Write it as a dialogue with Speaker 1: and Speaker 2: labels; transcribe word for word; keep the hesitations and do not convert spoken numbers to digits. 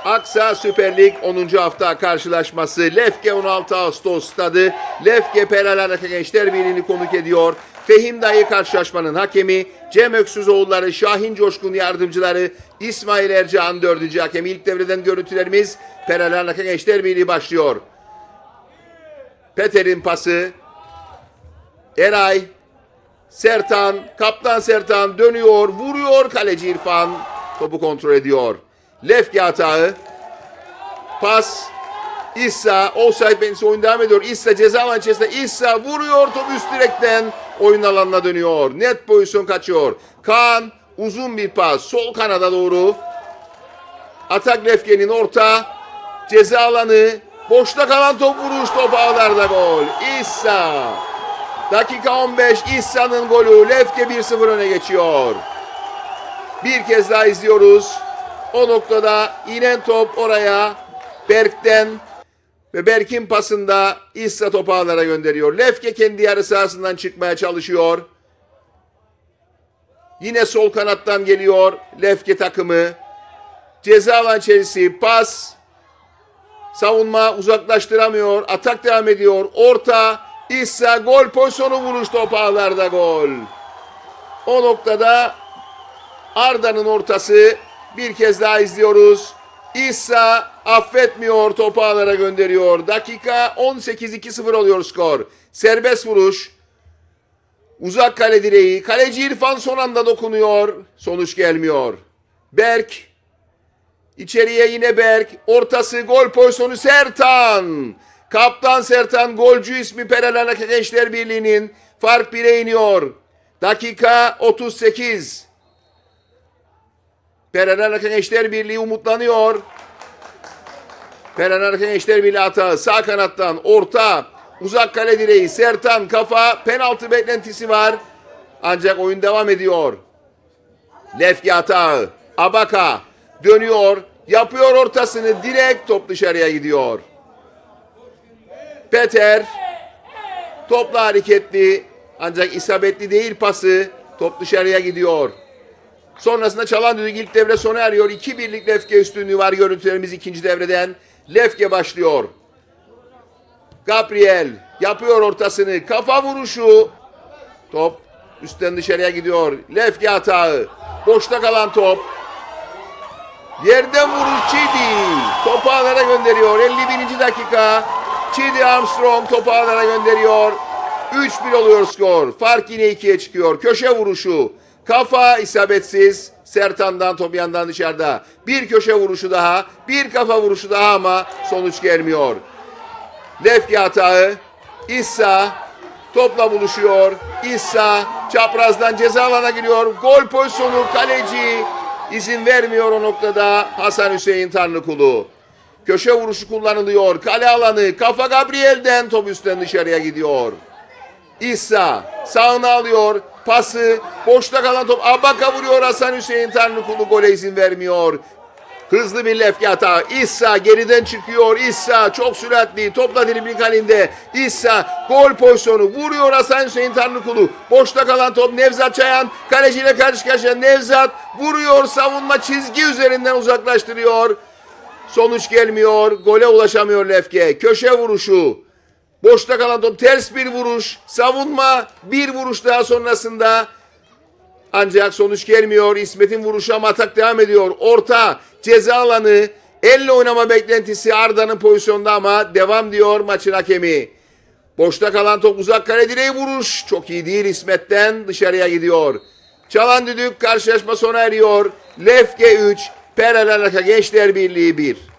Speaker 1: Aksa Süper Lig onuncu hafta karşılaşması Lefke on altı Ağustos stadı Lefke Peralarnaka Gençler Birliği'ni konuk ediyor. Fehim Dayı karşılaşmanın hakemi, Cem Öksüzoğulları, Şahin Coşkun yardımcıları, İsmail Ercan dördüncü hakemi. İlk devreden görüntülerimiz Peralarnaka Gençler Birliği başlıyor. Peter'in pası, Eray, Sertan, Kaptan Sertan dönüyor, vuruyor, kaleci İrfan topu kontrol ediyor. Lefke hatağı, pas, İssa, offside penaltısı, oyun devam ediyor. İssa ceza alanı içerisinde, İssa vuruyor, top üst direkten oyun alanına dönüyor. Net pozisyon kaçıyor. Kaan uzun bir pas, sol kanada doğru. Atak Lefke'nin orta, ceza alanı, boşta kalan top vuruş, top ağlarda gol. İssa. Dakika on beş, İssa'nın golü. Lefke bir sıfır öne geçiyor. Bir kez daha izliyoruz. O noktada inen top oraya Berk'ten ve Berk'in pasında İssa topu ağlara gönderiyor. Lefke kendi yarı sahasından çıkmaya çalışıyor. Yine sol kanattan geliyor Lefke takımı. Ceza alan içerisi, pas. Savunma uzaklaştıramıyor. Atak devam ediyor. Orta, İssa, gol pozisyonu, vuruş, top ağlarda, gol. O noktada Arda'nın ortası, bir kez daha izliyoruz. İssa affetmiyor, topu ağlara gönderiyor. Dakika on sekiz, iki sıfır oluyor skor. Serbest vuruş. Uzak kale direği. Kaleci İrfan son anda dokunuyor. Sonuç gelmiyor. Berk. İçeriye yine Berk. Ortası, gol pozisyonu, Sertan. Kaptan Sertan, golcü ismi Peralarnaka Gençler Birliği'nin. Fark bire iniyor. Dakika otuz sekiz. Peralarnaka Gençler Birliği umutlanıyor. Peralarnaka Gençler Birliği hata. Sağ kanattan orta. Uzak kale direği. Sertan kafa. Penaltı beklentisi var. Ancak oyun devam ediyor. Lefke hata. Abaka dönüyor. Yapıyor ortasını. Direkt top dışarıya gidiyor. Peter. Topla hareketli. Ancak isabetli değil pası. Top dışarıya gidiyor. Sonrasında çalan düdük, ilk devre sona eriyor. iki birlik Lefke üstünlüğü var. Görüntülerimiz ikinci devreden. Lefke başlıyor. Gabriel yapıyor ortasını. Kafa vuruşu. Top üstten dışarıya gidiyor. Lefke hatağı. Boşta kalan top. Yerden vuruş Çidi. Topu ağlara gönderiyor. elli birinci dakika. Çidi Armstrong topu ağlara gönderiyor. üç bir oluyor skor. Fark yine ikiye çıkıyor. Köşe vuruşu. Kafa isabetsiz. Sertan'dan, top yandan dışarıda. Bir köşe vuruşu daha. Bir kafa vuruşu daha ama sonuç gelmiyor. Lefke hatağı. İssa topla buluşuyor. İssa çaprazdan ceza alana giriyor. Gol pozisyonu, kaleci izin vermiyor o noktada. Hasan Hüseyin Tanrıkulu. Köşe vuruşu kullanılıyor. Kale alanı. Kafa Gabriel'den, top üstten dışarıya gidiyor. İssa sağına alıyor. Pası, boşta kalan top. Abaka vuruyor, Hasan Hüseyin Tanrıkulu gole izin vermiyor. Hızlı bir Lefke hata. İssa geriden çıkıyor. İssa çok süratli. Topla dribling halinde. İssa gol pozisyonu. Vuruyor Hasan Hüseyin Tanrıkulu. Boşta kalan top, Nevzat Çayan. Kaleciyle karşı karşıya. Nevzat vuruyor. Savunma çizgi üzerinden uzaklaştırıyor. Sonuç gelmiyor. Gole ulaşamıyor Lefke. Köşe vuruşu. Boşta kalan top, ters bir vuruş. Savunma bir vuruş daha sonrasında. Ancak sonuç gelmiyor. İsmet'in vuruşu ama atak devam ediyor. Orta, ceza alanı, elle oynama beklentisi Arda'nın pozisyonda ama devam diyor maçın hakemi. Boşta kalan top, uzak kale direği, vuruş. Çok iyi değil, İsmet'ten dışarıya gidiyor. Çalan düdük, karşılaşma sona eriyor. Lefke üç, Peralarnaka Gençler Birliği bir.